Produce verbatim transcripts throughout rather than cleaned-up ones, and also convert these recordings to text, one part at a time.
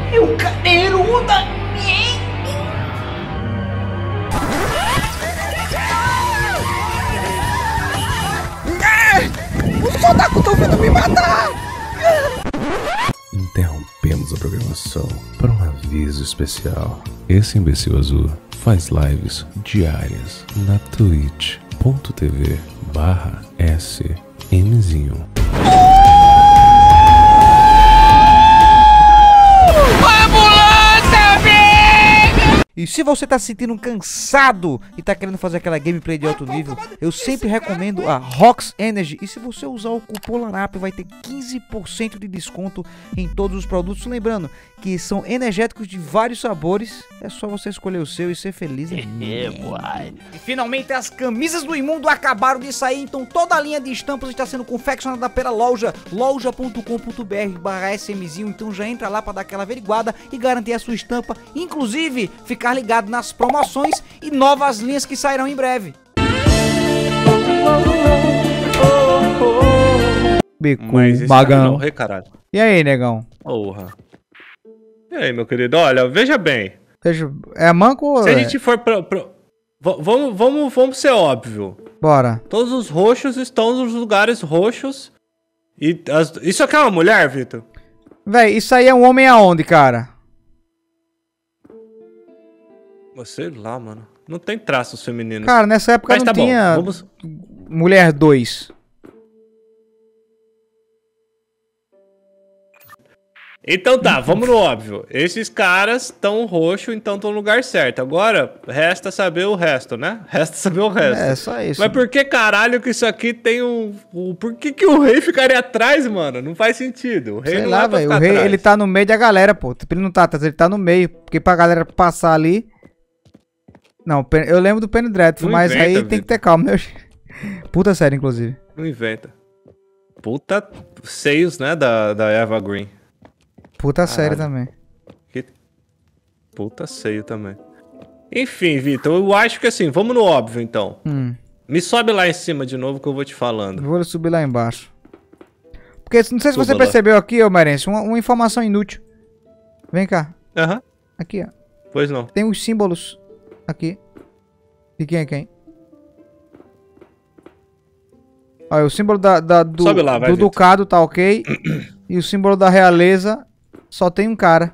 Eu cadeiruda! Os soldados estão vindo me matar! Interrompemos a programação para um aviso especial. Esse imbecil azul faz lives diárias na twitch.tv barra smzinho. E se você tá se sentindo cansado e tá querendo fazer aquela gameplay de alto nível, eu sempre recomendo a Rox Energy. E se você usar o cupom LARAP, vai ter quinze por cento de desconto em todos os produtos. Lembrando que são energéticos de vários sabores. É só você escolher o seu e ser feliz. É, boy. E finalmente as camisas do Imundo acabaram de sair, então toda a linha de estampas está sendo confeccionada pela loja loja ponto com ponto br barra smzinho. Então já entra lá para dar aquela averiguada e garantir a sua estampa, inclusive ficar ligado nas promoções e novas linhas que sairão em breve. Bico, Mas esse cara não, rei, caralho. E aí, negão? Porra. E aí, meu querido? Olha, veja bem. Veja, é manco ou Se a é? gente for pra... pra... Vamos, vamos, vamos ser óbvio. Bora. Todos os roxos estão nos lugares roxos. E as... Isso aqui é uma mulher, Vitor? Véi, isso aí é um homem aonde, cara? Sei lá, mano. Não tem traços femininos. Cara, nessa época Mas não tá tinha bom, vamos... mulher dois. Então tá, vamos no óbvio. Esses caras estão roxo, então estão no lugar certo. Agora, resta saber o resto, né? Resta saber o resto. É, só isso. Mas por que caralho que isso aqui tem um... um... Por que que o rei ficaria atrás, mano? Não faz sentido. O rei Sei não lá, é pra velho. ficar O rei, atrás. ele tá no meio da galera, pô. Tipo, ele não tá atrás, ele tá no meio. Porque pra galera passar ali... Não, eu lembro do Penny Dreadful, Não mas inventa, aí tem Vitor. que ter calma, meu. Puta série, inclusive. Não inventa. Puta seios, né, da, da Eva Green. Puta série Caralho. também. Que puta seio também. Enfim, Vitor, eu acho que assim, vamos no óbvio então. Hum. Me sobe lá em cima de novo que eu vou te falando. Vou subir lá embaixo. Porque não sei se Suba você lá. percebeu aqui, ô Merencio, uma, uma informação inútil. Vem cá. Aham, Aqui, ó. pois não. Tem os símbolos aqui. De quem é quem? Olha, o símbolo da, da- do, Sobe lá, vai, do Vitor. ducado tá ok. E o símbolo da realeza só tem um cara.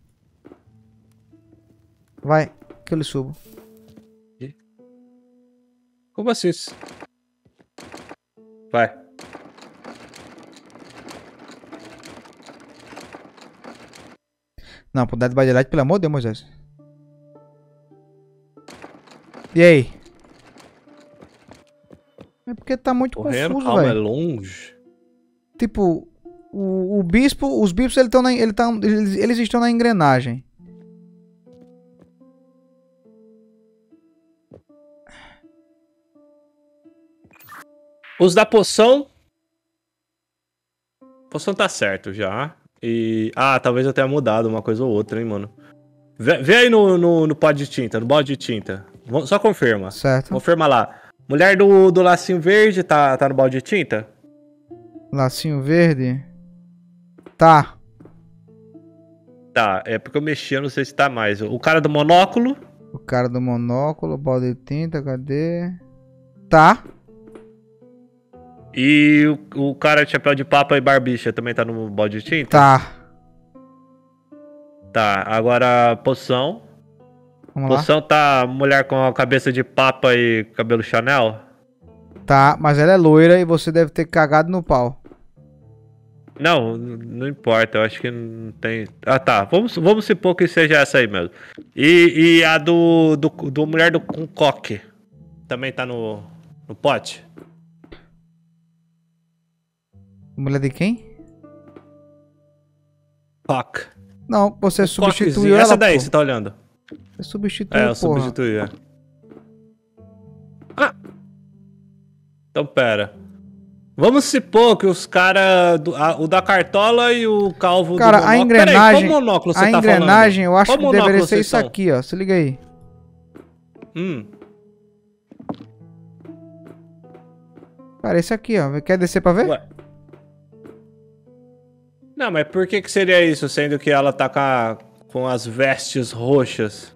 Vai, que eu lhe subo. Como assim? Vai. Não, pro Dead by Daylight, pelo amor de Deus, Moisés. E aí? É porque tá muito Correndo, confuso, calma, é velho. longe. Tipo, o, o bispo, os bispos ele tão na, ele tão, eles, eles estão na engrenagem. Os da poção. Poção tá certo já. E. Ah, talvez eu tenha mudado uma coisa ou outra, hein, mano. Vê, vê aí no, no, no pó de tinta, no balde de tinta. Vamos- Só confirma. Certo. Confirma lá. Mulher do, do lacinho verde tá, tá no balde de tinta? Lacinho verde. Tá. Tá, é porque eu mexi, eu não sei se tá mais. O cara do monóculo. O cara do monóculo, balde de tinta, cadê? Tá. E o, o cara de chapéu de papa e barbicha também tá no balde de tinta? Tá. Tá, agora poção. Vamos lá. Poção tá mulher com a cabeça de papa e cabelo Chanel? Tá, mas ela é loira e você deve ter cagado no pau. Não, n- não importa, eu acho que não tem. Ah tá, vamos, vamos supor que seja essa aí mesmo. E, e a do, do, do mulher do com coque também tá no, no pote? Mulher de quem? Coque. Não, você substituiu Coquezinho. ela, Essa daí, pô. você tá olhando? Você substituiu, É, eu porra. substituí. É. Ah! Então pera. Vamos supor que os caras. O da cartola e o calvo Cara, do a monóculo. engrenagem, Peraí, qual monóculo você a tá engrenagem eu acho Qual que deveria monóculo ser vocês isso são? aqui, ó. Se liga aí. Hum. Cara, esse aqui, ó. Quer descer pra ver? Ué. Não, mas por que que seria isso, sendo que ela tá com, a- com as vestes roxas?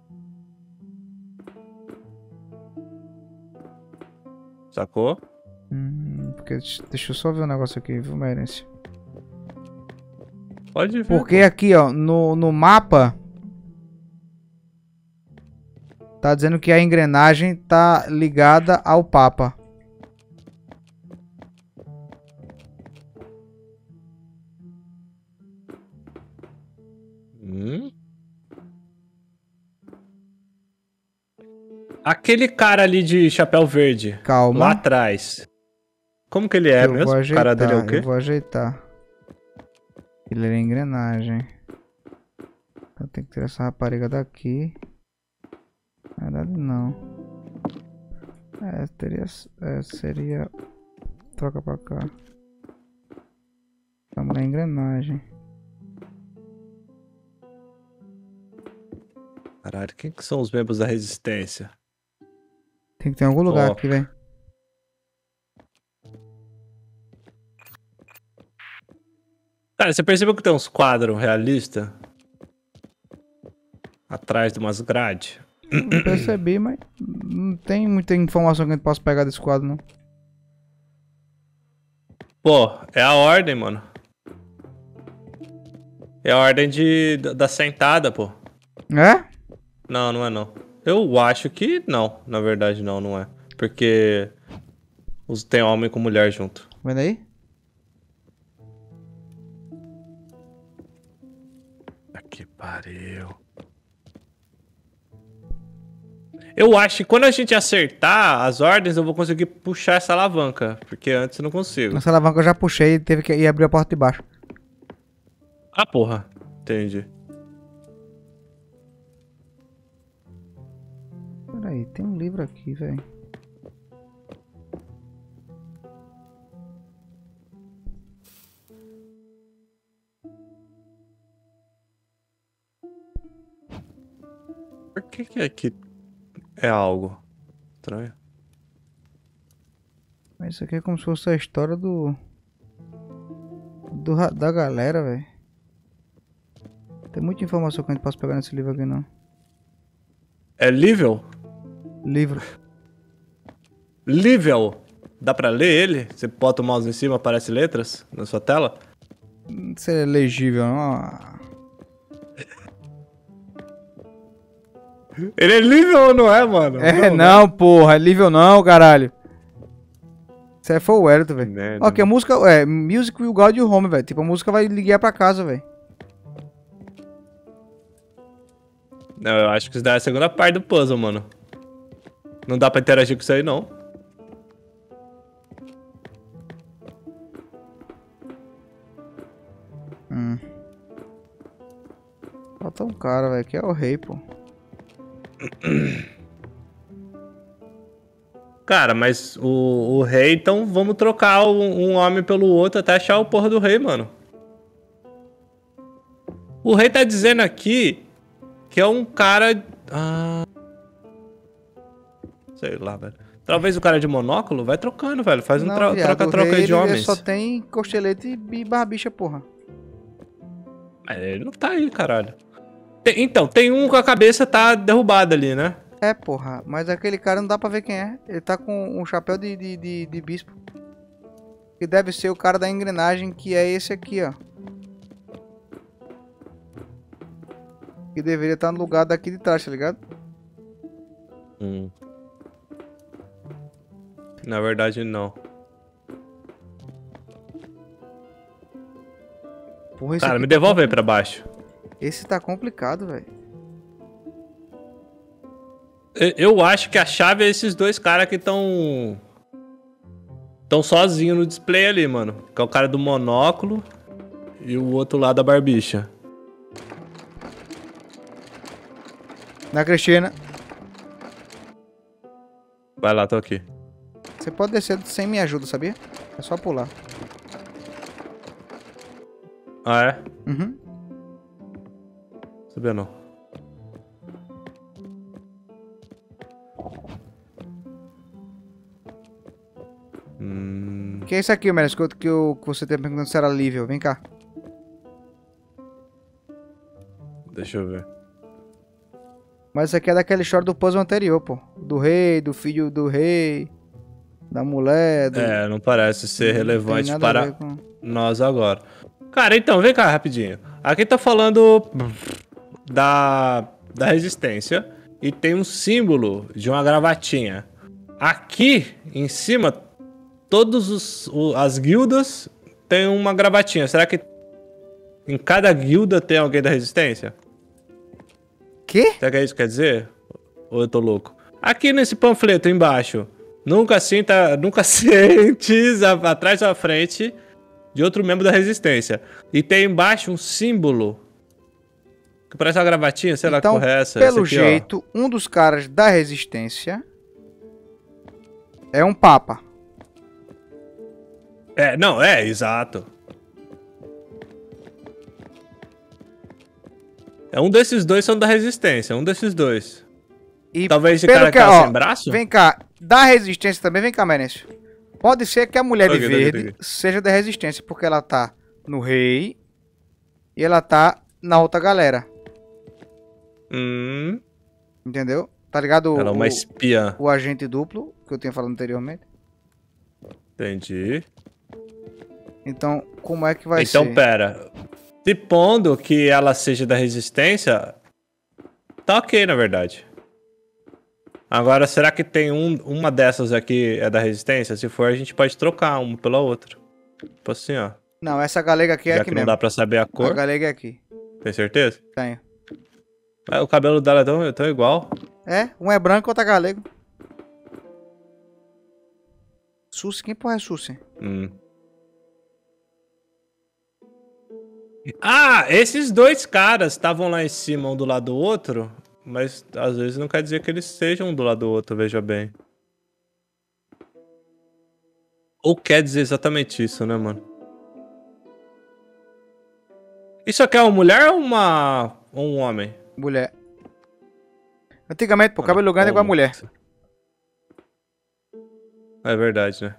Sacou? Hum, porque, deixa eu só ver um negócio aqui, viu, Merence? Pode ver. Porque aqui, ó, no, no mapa... Tá dizendo que a engrenagem tá ligada ao Papa. Hum? Aquele cara ali de chapéu verde, Calma. lá atrás. Como que ele é eu mesmo? vou O ajeitar, cara dele é o quê? eu vou ajeitar. Ele é engrenagem. Então tem que tirar essa rapariga daqui. Na verdade não. É, teria... É, seria... Troca pra cá. Estamos na engrenagem. Caralho, quem que são os membros da resistência? Tem que ter em algum lugar Ó. aqui, velho. Cara, você percebeu que tem uns quadros realistas? Atrás de umas grades? Não percebi, mas não tem muita informação que a gente possa pegar desse quadro, não. Pô, é a ordem, mano. É a ordem de, da, da sentada, pô. É? Não, não é não. Eu acho que não. Na verdade, não, não é. Porque os- tem homem com mulher junto. Vendo aí? Que pariu. Eu acho que quando a gente acertar as ordens, eu vou conseguir puxar essa alavanca. Porque antes eu não consigo. Essa alavanca eu já puxei e teve que ir abrir a porta de baixo. Ah, porra. Entendi. Pera aí, tem um livro aqui, velho. Por que que aqui é algo estranho? Mas isso aqui é como se fosse a história do... do ra- da galera, velho. Tem muita informação que a gente possa pegar nesse livro aqui, não. É nível? Livro. Nível? Dá pra ler ele? Você bota o mouse em cima, aparece letras na sua tela? Não sei se é legível, não. Ah, Ele é nível ou não é, mano? é, não, porra. É livro não, caralho. Isso aí foi o Elito, velho. Merda, Ó, que a música... É, Music Will Guide You Home, velho. Tipo, a música vai ligar pra casa, velho. Não, eu acho que isso daí é a segunda parte do puzzle, mano. Não dá pra interagir com isso aí, não. Hum. Falta um cara, velho, que é o rei, pô. Cara, mas o, o rei, então vamos trocar um, um homem pelo outro até achar o porra do rei, mano. O rei tá dizendo aqui que é um cara... Ah... Sei lá, velho. Talvez o cara de monóculo vai trocando, velho. Faz um Não, tro- viado, o troca-troca rei, aí de ele homens. só tem costelete e barbicha, porra. Mas ele não tá aí, caralho. Tem- então, tem um com a cabeça tá derrubada ali, né? É, porra, mas aquele cara não dá pra ver quem é. Ele tá com um chapéu de, de, de, de bispo. Que deve ser o cara da engrenagem, que é esse aqui, ó. Que deveria estar no lugar daqui de trás, tá ligado? Hum. Na verdade, não. Porra, esse Cara, aqui me tá devolve aí compli- pra baixo. Esse tá complicado, velho. Eu- Eu acho que a chave é esses dois caras que estão... Estão sozinhos no display ali, mano. Que é o cara do monóculo e o outro lá da barbicha. Na Cristina, Vai lá, tô aqui. você pode descer sem minha ajuda, sabia? É só pular. Ah, é? Uhum. Sabia não. Hum... Que é isso aqui, Menes, que, eu- que, eu- que você tem perguntando se era Lívia. Vem cá. Deixa eu ver. Mas isso aqui é daquela história do puzzle anterior, pô. Do rei, do filho do rei, da mulher. Do... É, não parece ser Não relevante tem nada a para ver com- nós agora. Cara, então, vem cá rapidinho. Aqui tá falando da, da resistência e tem um símbolo de uma gravatinha. Aqui em cima, todas os, o- as guildas tem uma gravatinha. Será que em cada guilda tem alguém da resistência? Quê? Será que é isso que quer dizer? Ou eu tô louco? Aqui nesse panfleto embaixo, nunca sinta, nunca sentes a- atrás ou à frente de outro membro da resistência. E tem embaixo um símbolo que parece uma gravatinha, sei lá que Então, porra é essa. pelo Esse aqui, ó. jeito, um dos caras da resistência é um papa. É, não, é, exato. É um desses dois são da resistência, um desses dois. E Talvez esse pelo cara que que, tá ó, sem braço? Vem cá, da resistência também, vem cá, Merencio. Pode ser que a mulher de Ok, ok, verde ok. seja da resistência, porque ela tá no rei e ela tá na outra galera. Hum, Entendeu? Tá ligado? ela é O, uma espiã. o agente duplo, que eu tinha falado anteriormente. Entendi. Então, como é que vai então, ser? pera. Supondo que ela seja da resistência, tá ok, na verdade. Agora, será que tem um, uma dessas aqui é da resistência? Se for, a gente pode trocar uma pela outra. Tipo assim, ó. Não, essa galega aqui é Já aqui que não mesmo. dá pra saber a A cor. galega é aqui. Tem certeza? Tenho. Mas o cabelo dela é tão, tão igual. É, um é branco e outro é galego. Susi, quem porra é Susi? Hum. Ah, esses dois caras estavam lá em cima, um do lado do outro. Mas às vezes não quer dizer que eles sejam um do lado do outro, veja bem. Ou quer dizer exatamente isso, né, mano? Isso aqui é uma mulher ou uma... ou um homem? Mulher. Antigamente, pô, cabelo grande é igual a mulher. É verdade, né?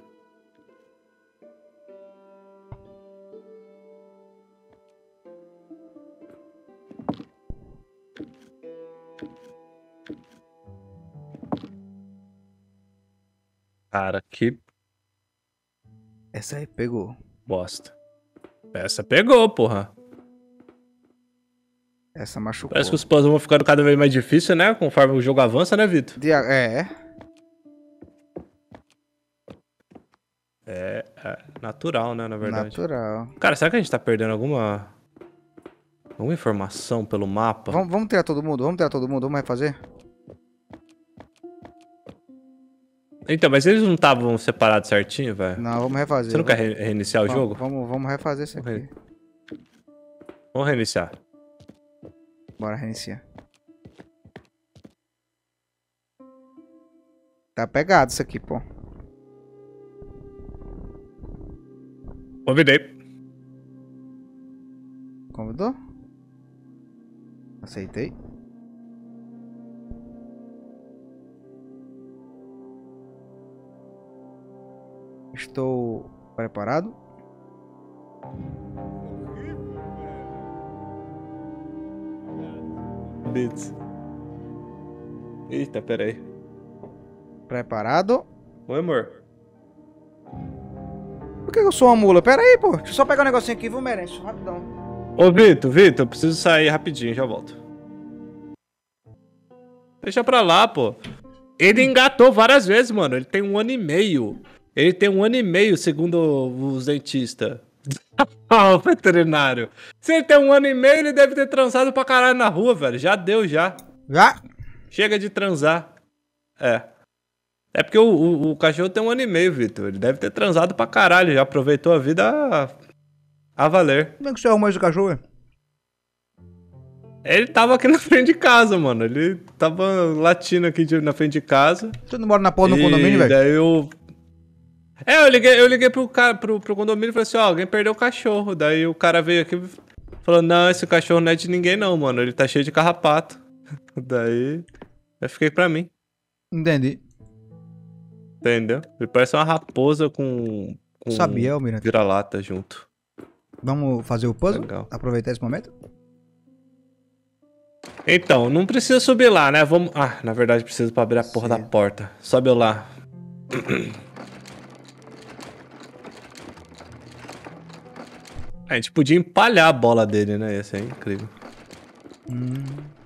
Cara, que Essa aí pegou. bosta. Essa pegou, porra. Essa machucou. Parece que os puzzles vão ficando cada vez mais difíceis, né? Conforme o jogo avança, né, Vitor? Dia- É. É, é natural, né, na verdade. Natural. Cara, será que a gente tá perdendo alguma... alguma informação pelo mapa? Vamos, vamos tirar todo mundo? Vamos tirar todo mundo? Vamos refazer? Então, mas eles não estavam separados certinho, velho? Não, vamos refazer. Você não quer re- reiniciar o vamos, jogo? Vamos, vamos refazer isso Vamos aqui. Vamos reiniciar. Bora reiniciar. Tá pegado isso aqui, pô. Convidei. Convidou? Aceitei. Estou preparado. Bits. Eita, pera aí. Preparado. Oi, amor. Por que eu sou uma mula? Pera aí, pô. Deixa eu só pegar um negocinho aqui, vou merenço. Rapidão. Ô, Vitor, Vitor, eu preciso sair rapidinho, já volto. Deixa pra lá, pô. Ele engatou várias vezes, mano. Ele tem um ano e meio. Ele tem um ano e meio, segundo os dentistas. Ah, o veterinário. Se ele tem um ano e meio, ele deve ter transado pra caralho na rua, velho. Já deu, já. Já? Chega de transar. É. É porque o, o, o cachorro tem um ano e meio, Vitor. Ele deve ter transado pra caralho. Já aproveitou a vida a, a valer. Como é que você arrumou esse cachorro, velho? Ele tava aqui na frente de casa, mano. Ele tava latindo aqui de- na frente de casa. Você não mora na porra do E condomínio, velho? daí eu... É, eu liguei, eu liguei pro, cara, pro, pro condomínio e falei assim, ó, alguém perdeu o cachorro. Daí o cara veio aqui e falou, não, esse cachorro não é de ninguém não, mano. Ele tá cheio de carrapato. Daí eu fiquei pra mim, Entendi. entendeu? Ele parece uma raposa com, com Sabia, Almirante. vira-lata junto. Vamos fazer o puzzle? Legal. Aproveitar esse momento? Então, não precisa subir lá, né? Vamos... Ah, na verdade precisa pra abrir a porra da porta. Sobe eu lá. A gente podia empalhar a bola dele, né? Ia ser incrível. Hum.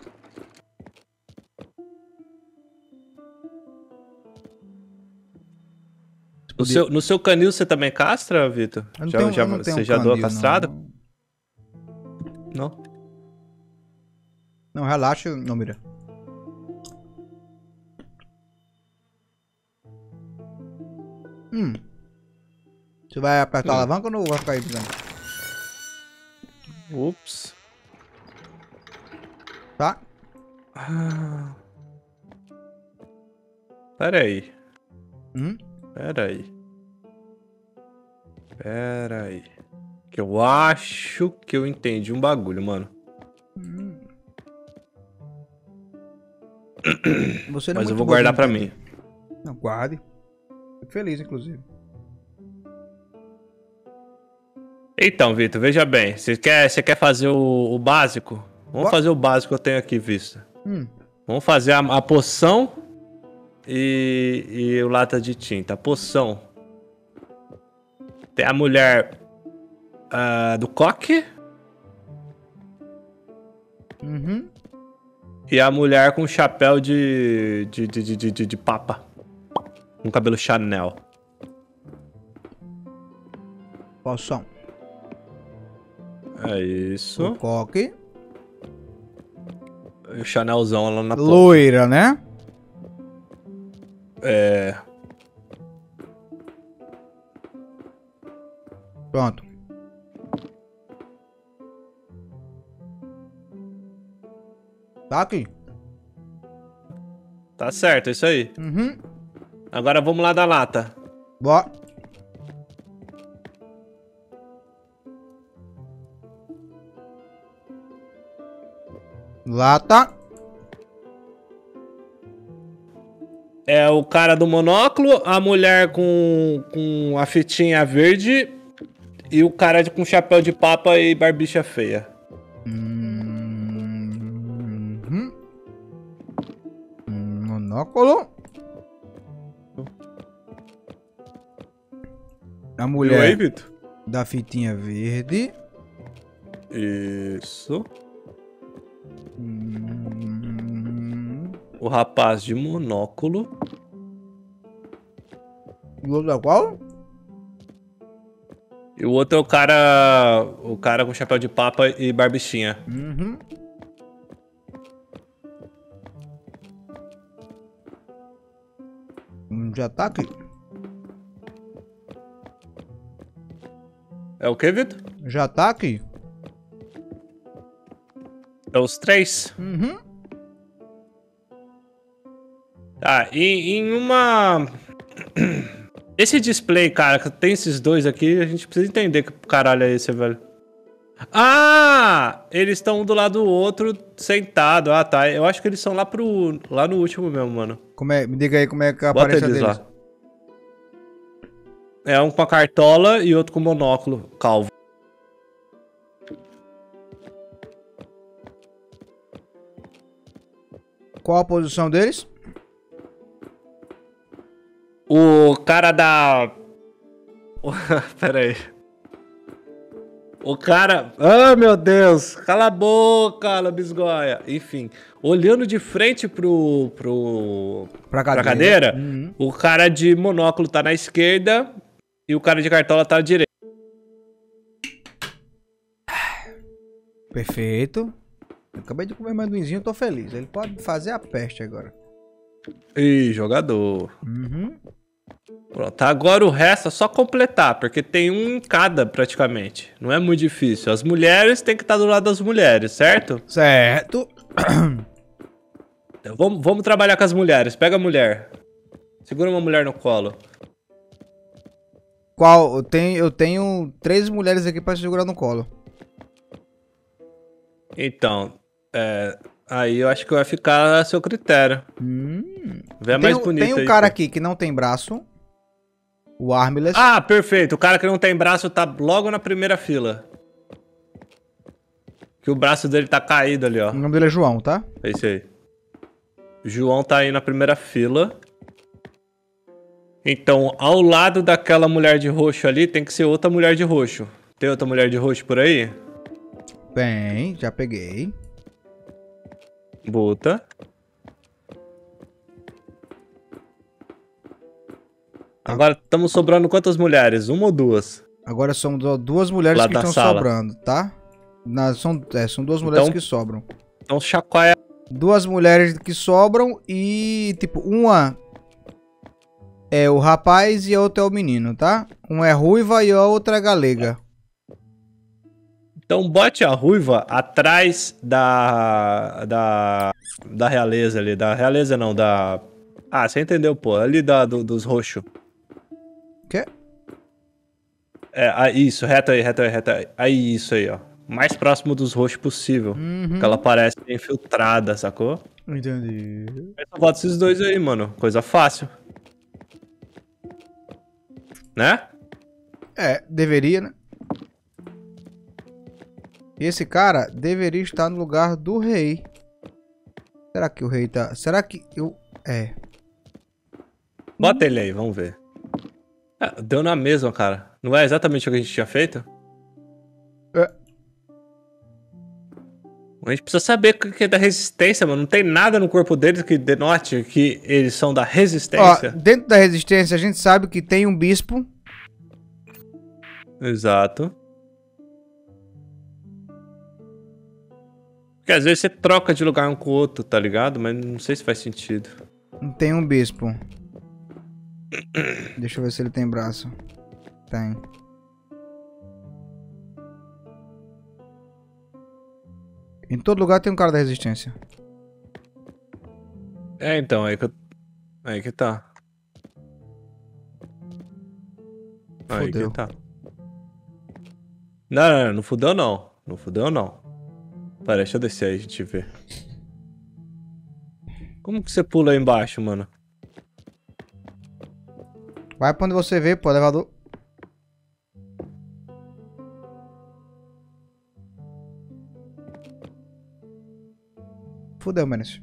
No seu, no seu canil você também castra, Vitor? Eu não Já, tenho- já, eu não tenho você um já doou a canil, castrada? Não. Não? Não, relaxa, não, mira. Hum. Você vai apertar Hum. a alavanca ou não vai ficar aí, pisando? Ups. Tá? Ah. Pera aí. Hum? Pera aí. Pera aí. Que eu acho que eu entendi um bagulho, mano. Hum. Você não é Mas eu muito vou bom de guardar pra entender. mim. Não, guarde. Fico feliz, inclusive. Então, Vitor, veja bem. Você quer, você quer fazer o, o básico? Vamos Boa. fazer o básico que eu tenho aqui visto. Hum. Vamos fazer a, a poção e, e o lata de tinta. A poção. Tem a mulher ah, do coque Uhum. e a mulher com chapéu de, de, de, de, de, de, de papa. Com cabelo Chanel. Poção. É isso. O coque. E o Chanelzão lá na ponta. Loira, né? É. Pronto. Tá aqui. Tá certo, é isso aí. Uhum. Agora vamos lá da lata. Bora. Lata. É o cara do monóculo, a mulher com, com a fitinha verde e o cara de- com chapéu de papa e barbicha feia. Uhum. Monóculo. A Viu aí, mulher Vitor? da fitinha verde. Isso. Hum. O rapaz de monóculo. E o outro é qual? E o outro é o cara. O cara com chapéu de papa e barbichinha. Uhum. Hum, Já tá aqui. É o que, Vitor? Já tá aqui. É os três? Uhum. Tá, e em uma. Esse display, cara, que tem esses dois aqui, a gente precisa entender que caralho é esse, velho. Ah! Eles estão um do lado do outro, sentado. Ah, tá. Eu acho que eles são lá pro. Lá no último mesmo, mano. Como é, me diga aí como é que é a Bota aparência eles deles. lá. É um com a cartola e outro com monóculo, calvo. Qual a posição deles? O cara da. Pera aí. O cara. Ah, meu Deus! Cala a boca, Lambisgoia! Enfim, olhando de frente pro. pro. Pra pra cadeira. cadeira, Uhum. o cara de monóculo tá na esquerda e o cara de cartola tá à direita. Perfeito. Eu acabei de comer amendoinzinho, tô feliz. Ele pode fazer a peste agora. Ih, jogador. Uhum. Pronto, agora o resto é só completar, porque tem um em cada praticamente. Não é muito difícil. As mulheres têm que estar do lado das mulheres, certo? Certo. Então, vamos, vamos trabalhar com as mulheres. Pega a mulher. Segura uma mulher no colo. Qual? Eu tenho, eu tenho três mulheres aqui pra segurar no colo. Então, é, aí eu acho que vai ficar a seu critério. Hum. Vê a Tem, mais um- bonita tem um aí, cara pô. aqui que não tem braço. O Armless. Ah, perfeito. O cara que não tem braço tá logo na primeira fila. Que Que o braço dele tá caído ali, ó. O nome dele é João, tá? É isso aí. O João tá aí na primeira fila. Então, ao lado daquela mulher de roxo ali, tem que ser outra mulher de roxo. Tem outra mulher de roxo por aí? Bem, já peguei. Bota. Agora estamos sobrando quantas mulheres? Uma ou duas? Agora são du- duas mulheres Lá que da estão sala. sobrando, tá? Na, são, é, são duas mulheres Então- que sobram. Então chacoalha. Duas mulheres que sobram e, tipo, uma é o rapaz e a outra é o menino, tá? Uma é ruiva e a outra é galega. Então bote a ruiva atrás da. Da. Da realeza ali. Da realeza não, da. Ah, você entendeu, pô. Ali da, do- dos roxos. Quê? É, ah, isso, reto aí, reto aí, reto aí. Aí, isso aí, ó. Mais próximo dos roxos possível. Uhum. Que ela parece infiltrada, sacou? Entendi. Eu só boto esses dois aí, mano. Coisa fácil. Né? É, deveria, né? Esse cara deveria estar no lugar do rei. Será que o rei tá... Será que eu... É. Bota ele aí, vamos ver. É, deu na mesma, cara. Não é exatamente o que a gente tinha feito? É. A gente precisa saber o que é da resistência, mano. Não tem nada no corpo deles que denote que eles são da Ó, resistência. dentro da resistência a gente sabe que tem um bispo. Exato. Porque às vezes você troca de lugar um com o outro, tá ligado? Mas não sei se faz sentido. Tem um bispo. Deixa eu ver se ele tem braço. Tem. Em todo lugar tem um cara da resistência. É, então, aí que eu... Aí que tá. Aí Fudeu. que tá. Não, não, não, não fudeu não. Não fudeu não. Pera, deixa eu descer aí, a gente vê. Como que você pula aí embaixo, mano? Vai pra onde você vê, pô, elevador. Fudeu, Menes.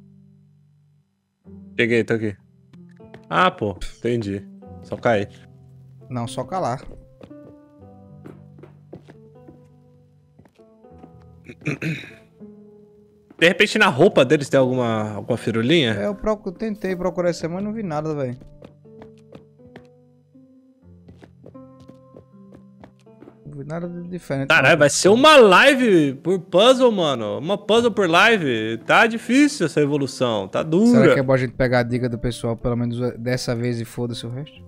Cheguei, tô aqui. Ah, pô, entendi. Só cair. Não, só calar. De repente na roupa deles tem alguma, alguma firulinha? É, eu procu- tentei procurar essa semana e não vi nada, velho. Não vi nada de diferente. Caralho, vai ser uma live por puzzle, mano. Uma puzzle por live. Tá difícil essa evolução. Tá dura. Será que é bom a gente pegar a dica do pessoal, pelo menos dessa vez, e foda-se o resto?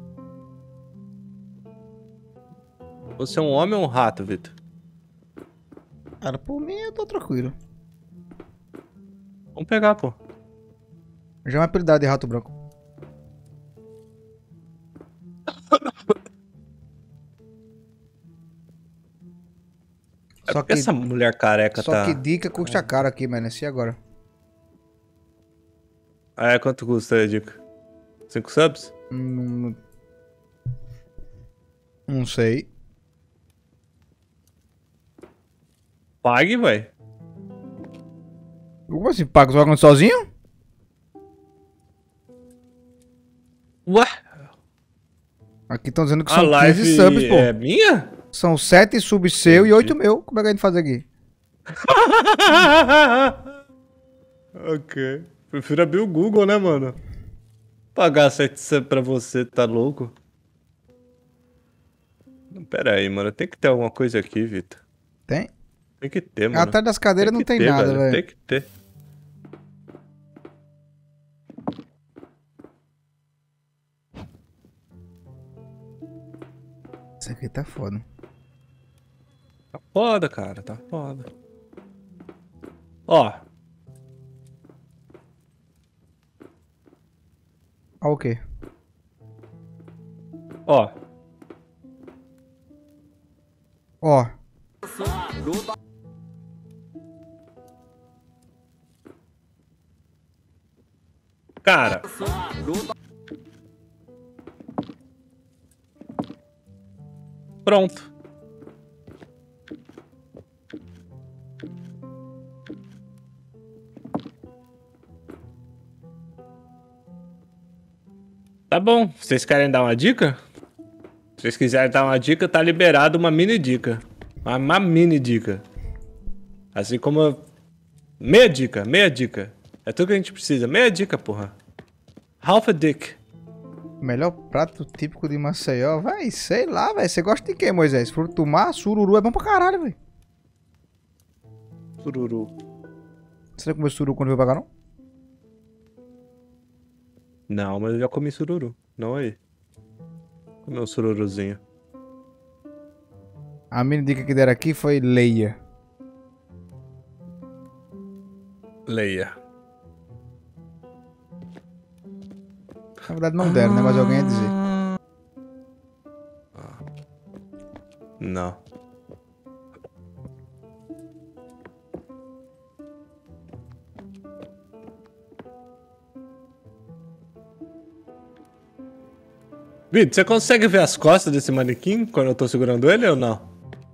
Você é um homem ou um rato, Vitor? Cara, por mim eu tô tranquilo. Vamos pegar, pô. Já é uma apelidade de rato branco. É Só porque que, essa mulher careca só tá... que dica custa caro aqui, Menes. E agora? Ah, é, quanto custa a dica? Cinco subs? Não, não sei. Pague, véi. Como assim? Paga jogando sozinho? Ué? Aqui estão dizendo que A são live quinze subs, pô. é minha? São sete subs seu e oito meu. Como é que a gente faz aqui? Ok. Prefiro abrir o Google, né, mano? Pagar sete subs pra você, tá louco? Não, pera aí, mano. Tem que ter alguma coisa aqui, Vitor. Tem? Tem que ter, mano. Atrás das cadeiras não que tem ter, nada, velho. Tem que ter. Isso aqui tá foda. Tá foda, cara. Tá foda. Ó. Ó o quê? Ó. Ó. Cara. Pronto. Tá bom. Vocês querem dar uma dica? Se vocês quiserem dar uma dica, tá liberado uma mini dica. Uma, uma mini dica. Assim como... Meia dica, meia dica. É tudo que a gente precisa. Meia dica, porra. Half a dick. Melhor prato típico de Maceió, vai, sei lá, velho. Você gosta de quê, Moisés? Fruto do mar, sururu é bom pra caralho, velho. Sururu. Você já comeu sururu quando veio pra cá, não? Não, mas eu já comi sururu. Não aí. Comi um sururuzinho. A mini dica que deram aqui foi Leia. Leia. Na verdade não deram, né? Mas alguém ia dizer. Não. Vitor, você consegue ver as costas desse manequim quando eu tô segurando ele ou não?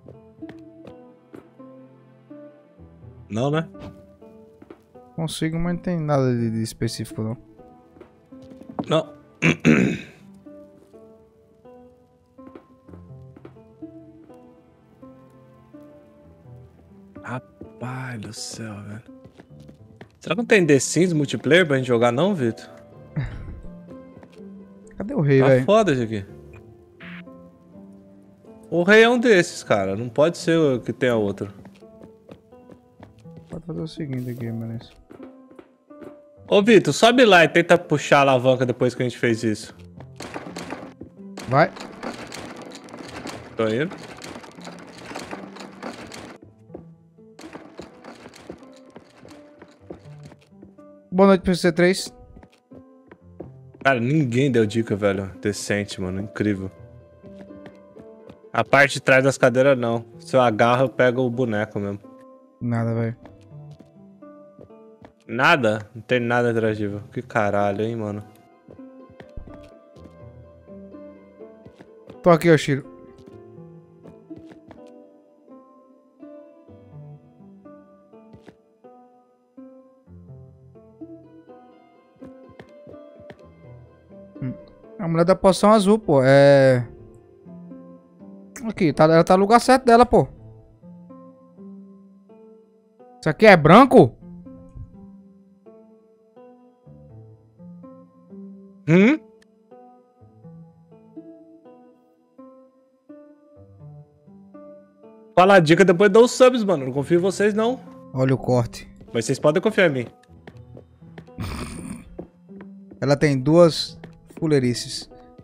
Não, né? Consigo, mas não tem nada de, de específico, não. Não. Rapaz do céu, velho. Será que não tem The Sims multiplayer pra gente jogar não, Vitor? Cadê o rei, Tá velho? foda isso aqui. O rei é um desses, cara. Não pode ser o que tenha outro. Pode fazer o seguinte aqui, mano. Ô, Vitor, sobe lá e tenta puxar a alavanca depois que a gente fez isso. Vai. Tô indo. Boa noite pro C três. Cara, ninguém deu dica, velho. Decente, mano. Incrível. A parte de trás das cadeiras, não. Se eu agarro, eu pego o boneco mesmo. Nada, velho. Nada? Não tem nada atrativo. Que caralho, hein, mano. Tô aqui, Oshiro. Hum. A mulher da poção azul, pô. É... Aqui, tá, ela tá no lugar certo dela, pô. Isso aqui é branco? Hum? Fala a dica, depois dou os subs, mano. Não confio em vocês, não. Olha o corte. Mas vocês podem confiar em mim. Ela tem duas fuleirices.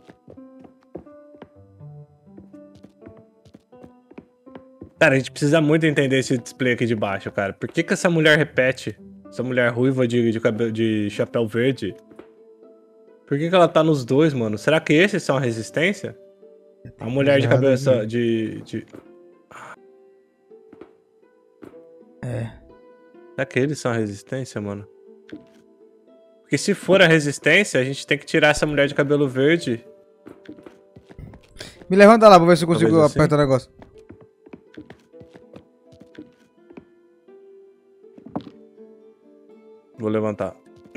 Cara, a gente precisa muito entender esse display aqui de baixo, cara. Por que que essa mulher repete? Essa mulher ruiva de, de, cabelo, de chapéu verde. Por que que ela tá nos dois, mano? Será que esses são a resistência? A mulher de cabeça de, de... É. Será que eles são a resistência, mano? Porque se for a resistência, a gente tem que tirar essa mulher de cabelo verde. Me levanta lá, vou ver se eu consigo Talvez assim. apertar o negócio. Vou levantar.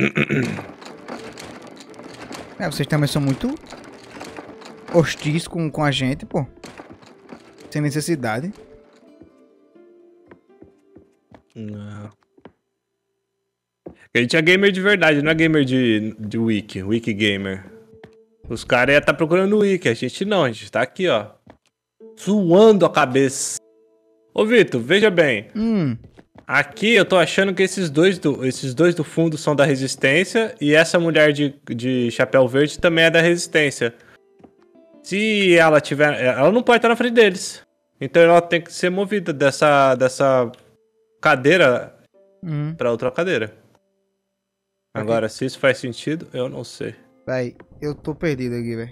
É, vocês também são muito hostis com, com a gente, pô. Sem necessidade. Não. A gente é gamer de verdade, não é gamer de, de wiki, wiki gamer. Os caras iam estar procurando o wiki, a gente não, a gente tá aqui, ó. Suando a cabeça. Ô, Vitor, veja bem. Hum. Aqui eu tô achando que esses dois do, esses dois do fundo são da resistência e essa mulher de, de chapéu verde também é da resistência. Se ela tiver... Ela não pode estar na frente deles. Então ela tem que ser movida dessa, dessa cadeira Hum. pra outra cadeira. Agora, se isso faz sentido, eu não sei. Véi, eu tô perdido aqui, velho.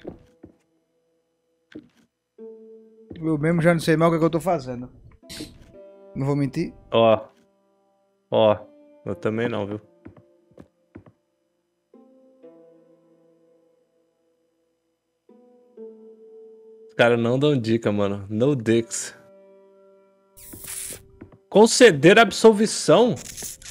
Eu mesmo já não sei mais o que, é que eu tô fazendo. Não vou mentir. Ó. Ó. Eu também não, viu? Os caras não dão dica, mano. No dicks. Conceder absolvição?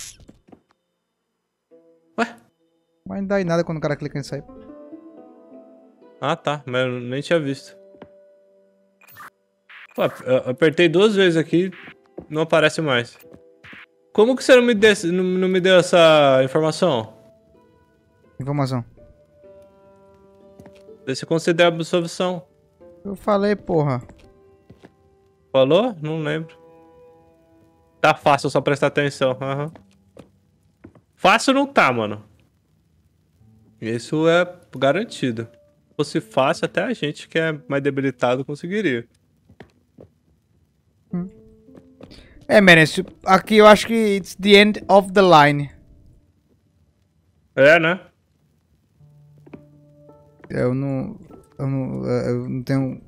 Ué? Mas não dá em nada quando o cara clica em sair. Ah, tá. Mas eu nem tinha visto. Pô, eu apertei duas vezes aqui, não aparece mais. Como que você não me, deu, não, não me deu essa informação? Informação. Você considera absolvição. Eu falei, porra. Falou? Não lembro. Tá fácil, só prestar atenção. Uhum. Fácil não tá, mano. Isso é garantido. Se fosse fácil, até a gente que é mais debilitado conseguiria. Hum. É, Merencio, aqui eu acho que it's the end of the line. É, né? Eu não... Eu não, eu não tenho...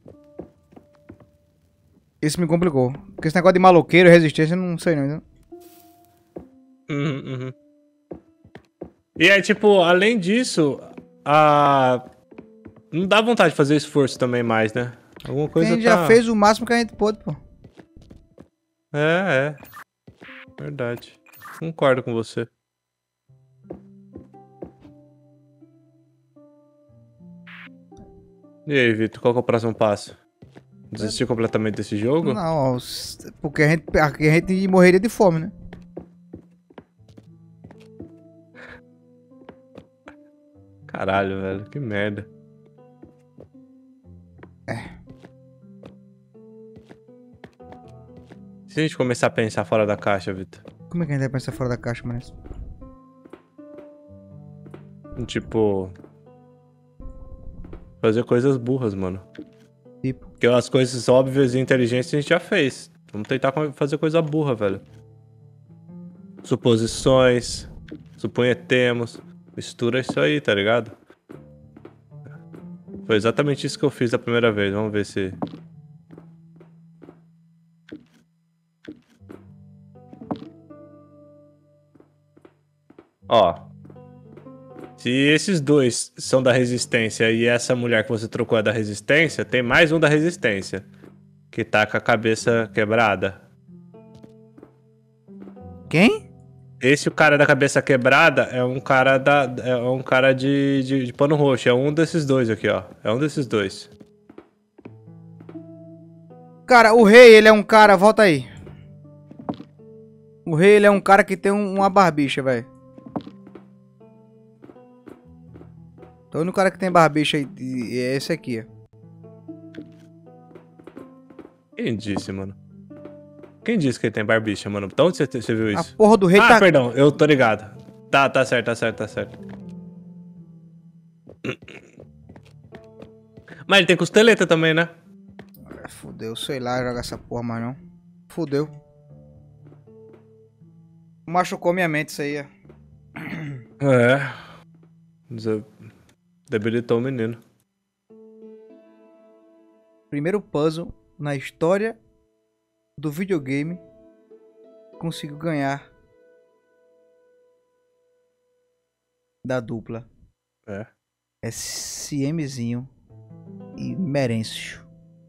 Isso me complicou. Porque esse negócio de maloqueiro e resistência, eu não sei não, entendeu? Uhum, uhum. E é tipo, além disso, a... não dá vontade de fazer esforço também mais, né? Alguma coisa a gente tá... já fez o máximo que a gente pôde, pô. É, é. Verdade. Concordo com você. E aí, Vitor, qual que é o próximo passo? Desistir completamente desse jogo? Não, porque a gente, a gente morreria de fome, né? Caralho, velho, que merda. É. Se a gente começar a pensar fora da caixa, Vitor? Como é que a gente vai pensar fora da caixa, mano? Tipo... fazer coisas burras, mano. Tipo? Porque as coisas óbvias e inteligentes a gente já fez. Vamos tentar fazer coisa burra, velho. Suposições. Suponhetemos. Mistura isso aí, tá ligado? Foi exatamente isso que eu fiz da primeira vez. Vamos ver se... Ó. Se esses dois são da resistência e essa mulher que você trocou é da resistência, tem mais um da resistência. Que tá com a cabeça quebrada. Quem? Esse o cara da cabeça quebrada é um cara da é um cara de, de, de pano roxo. É um desses dois aqui, ó. É um desses dois. Cara, o rei, ele é um cara... Volta aí. O rei, ele é um cara que tem um, uma barbicha, velho. Então, o único cara que tem barbicha aí é esse aqui, ó. Quem disse, mano? Quem disse que ele tem barbicha, mano? Então onde você, você viu isso? A porra do rei ah, tá... perdão, eu tô ligado. Tá, tá certo, tá certo, tá certo. Mas ele tem costeleta também, né? Fudeu, sei lá jogar essa porra mais não. Fudeu. Machucou minha mente isso aí, ó. É. Des- Debilitou o menino. Primeiro puzzle na história do videogame conseguiu ganhar da dupla. É. SMzinho e Merencio.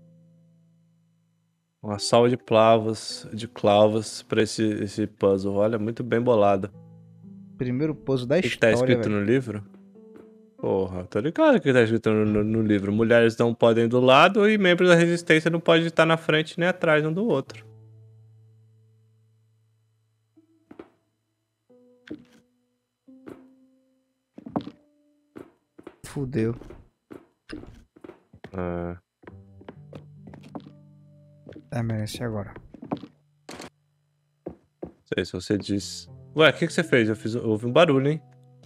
Uma salva de clavos, de clavos pra esse, esse puzzle. Olha, muito bem bolado. Primeiro puzzle da O que, que tá história, escrito velho. no livro? Porra, tô ligado o que tá escrito no, no, no livro. Mulheres não podem ir do lado e membros da resistência não podem estar na frente nem atrás um do outro. Fudeu. Ah, É Merencio agora. sei se você diz. Ué, o que, que você fez? Eu fiz, houve um barulho, hein?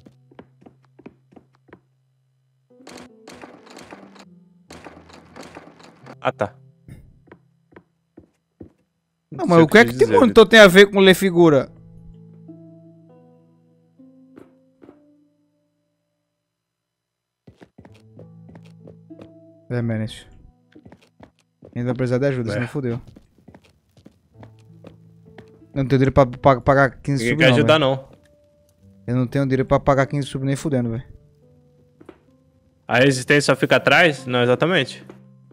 Ah, tá. Não, sei mas o que é quis que tem dizer, monitor tem a ver com ler figura? É, Merencio. Ainda vai precisar de ajuda, É. senão fudeu. Eu não tenho dinheiro pra, pra pagar quinze Ninguém sub quer não, ajudar, velho. não. Eu não tenho dinheiro pra pagar quinze sub nem fudendo, velho. A resistência só fica atrás? Não, exatamente.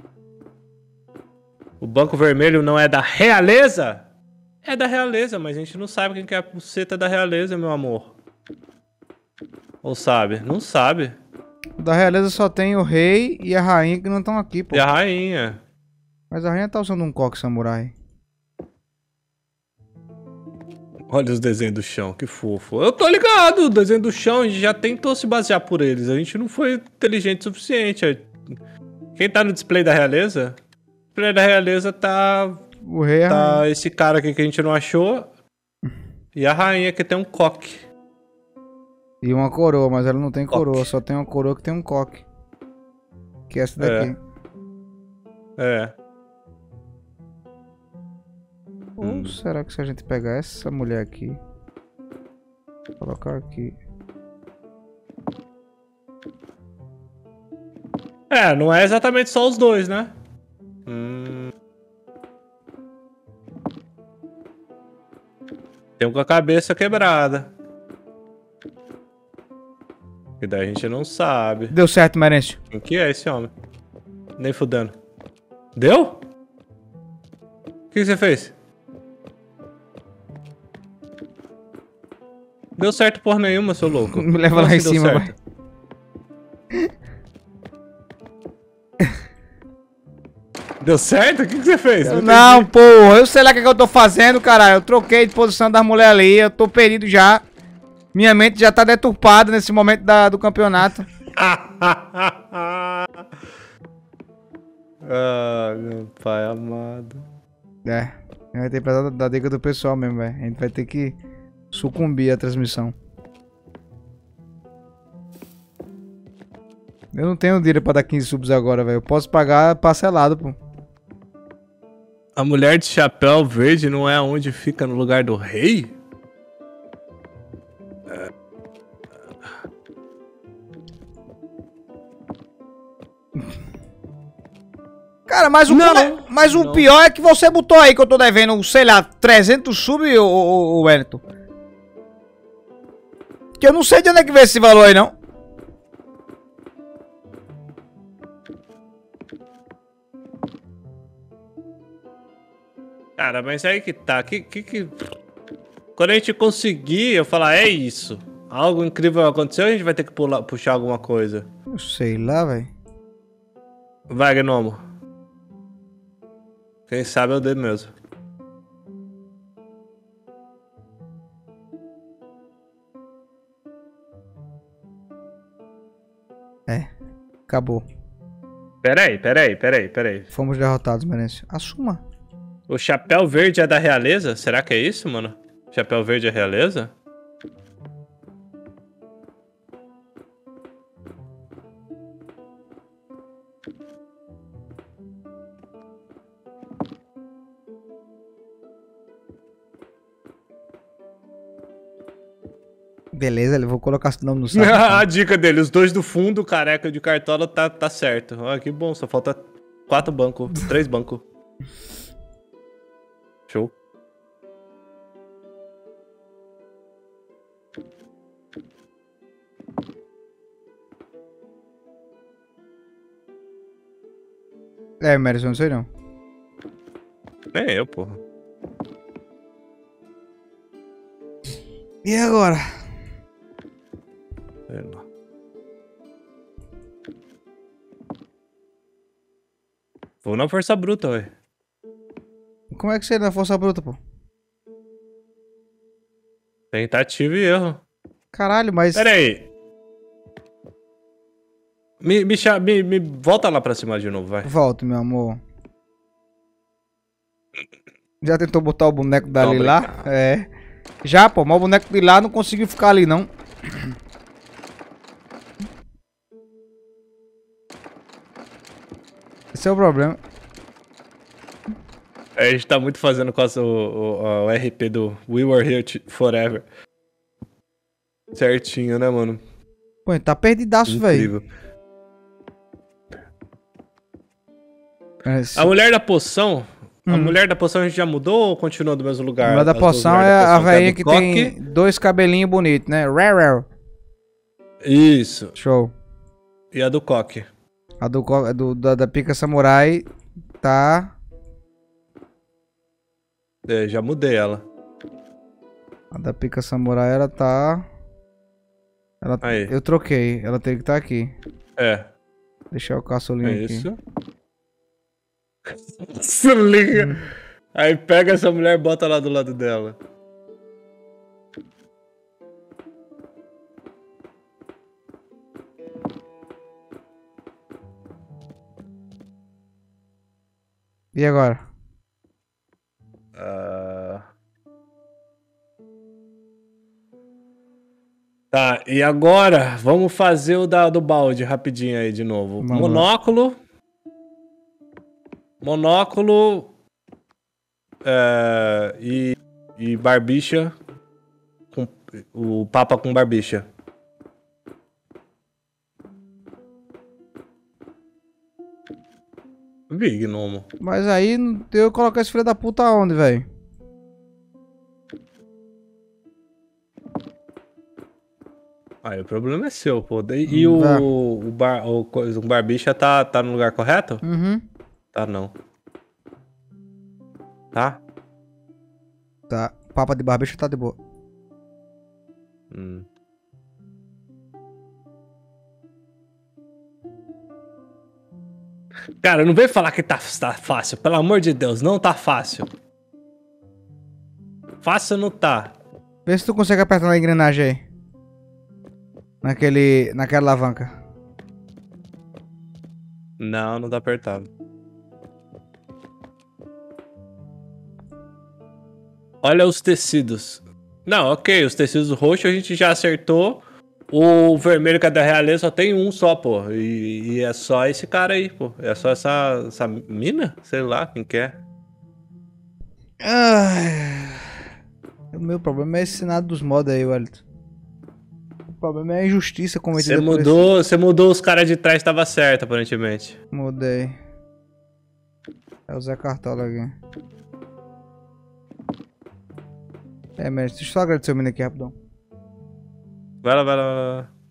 O Banco Vermelho não é da realeza? É da realeza, mas a gente não sabe quem que é a buceta da realeza, meu amor. Ou sabe? Não sabe. Da realeza só tem o rei e a rainha que não estão aqui, pô. E a rainha. Mas a rainha tá usando um coque samurai. Olha os desenhos do chão, que fofo. Eu tô ligado, o desenho do chão, a gente já tentou se basear por eles. A gente não foi inteligente o suficiente. Quem tá no display da realeza? O display da realeza tá... O rei e a Tá rainha. esse cara aqui que a gente não achou. E a rainha que tem um coque. E uma coroa, mas ela não tem Coque. coroa, só tem uma coroa que tem um coque. Que é essa daqui. É. Ou Hum. será que se a gente pegar essa mulher aqui, colocar aqui... É, não é exatamente só os dois, né? Hum. Tem um com a cabeça quebrada. E daí a gente não sabe. Deu certo, Merencio. Quem que é esse homem? Nem fudendo. Deu? O que que você fez? Deu certo por nenhuma, seu louco. Me leva Como lá em assim deu cima, certo? Deu certo? O que que você fez? Eu Não, entendi. porra, eu sei lá o que, é que eu tô fazendo, caralho. Eu troquei de posição das mulheres ali, eu tô perdido já. Minha mente já tá deturpada nesse momento da, do campeonato. Ah, meu pai amado. É, a gente vai ter que precisar da, da dica do pessoal mesmo, velho. A gente vai ter que sucumbir à transmissão. Eu não tenho dinheiro pra dar quinze subs agora, velho. Eu posso pagar parcelado, pô. A mulher de chapéu verde não é onde fica no lugar do rei? Cara, mas o, Não, come- mas o não. pior é que você botou aí que eu tô devendo, sei lá, trezentos subs, ô, ô, ô Wellington. Que eu não sei de onde é que veio esse valor aí, não. Cara, mas aí que tá. Que, que, que... Quando a gente conseguir, eu falar, é isso. Algo incrível aconteceu, a gente vai ter que pular, puxar alguma coisa. Eu sei lá, velho. Vai, Gnomo. Quem sabe eu dei mesmo. Acabou. Peraí, peraí, peraí, peraí. Fomos derrotados, Merencio. Assuma. O chapéu verde é da realeza? Será que é isso, mano? Chapéu verde é realeza? Beleza, eu vou colocar esse nome no site. A dica dele, os dois do fundo, careca de cartola, tá, tá certo. Ó, que bom, só falta quatro bancos, três bancos. Show. É, Merencio, eu não sei não. Nem eu, porra. E agora? Sei lá. Vou na força bruta, ué. Como é que você é na força bruta, pô? Tentativa e erro. Caralho, mas... Pera aí. Me, me, cha- me, me volta lá pra cima de novo, vai. Volto, meu amor. Já tentou botar o boneco dali Não, lá? obrigado. É. Já, pô, mas o boneco de lá não conseguiu ficar ali, não. Esse é o problema. A gente tá muito fazendo com essa- o, o, o R P do We Were Here to- Forever. Certinho, né, mano? Pô, tá perdidaço, velho. Incrível. A mulher da poção... A Hum. mulher da poção a gente já mudou ou continua do mesmo lugar? A mulher da As duas poção mulheres é da a poção, velhinha do que coque? tem dois cabelinhos bonitos, né? Rare, rare. Isso. Show. E a do coque. A do, co- a do- da, da pica samurai tá... É, já mudei ela. A da pica samurai, ela tá... Ela... Aí. Eu troquei. Ela tem que estar aqui. É. Deixar o caçulinho É aqui. isso. Se liga. Hum. Aí pega essa mulher e bota lá do lado dela. E agora? Uh... Tá, e agora vamos fazer o da, do balde rapidinho aí de novo. Vamos Monóculo. Lá. Monóculo. É, e, e barbicha. Com, o papa com barbicha. Vi, gnomo. Mas aí eu colocar esse filho da puta aonde, velho? Aí o problema é seu, pô. E hum, o, o, bar, o, o barbicha tá, tá no lugar correto? Uhum. Tá não. Tá? Tá. Papa de barbicha tá de boa. Hum. Cara, não vem falar que tá, tá fácil. Pelo amor de Deus, não tá fácil. Fácil não tá. Vê se tu consegue apertar na engrenagem aí. Naquele... Naquela alavanca. Não, não tá apertado. Olha os tecidos. Não, ok, os tecidos roxos a gente já acertou. O vermelho que é da realeza só tem um só, pô. E, e é só esse cara aí, pô. É só essa, essa mina? Sei lá, quem que é. Ah, o meu problema é esse cenário dos mods aí, Wellington. O problema é a injustiça cometida Você mudou, esse... você mudou os caras de trás, tava certo, aparentemente. Mudei. É o Zé Cartola aqui. É, mestre, deixa eu só agradecer o menino aqui rapidão. Vai lá, vai lá, vai lá.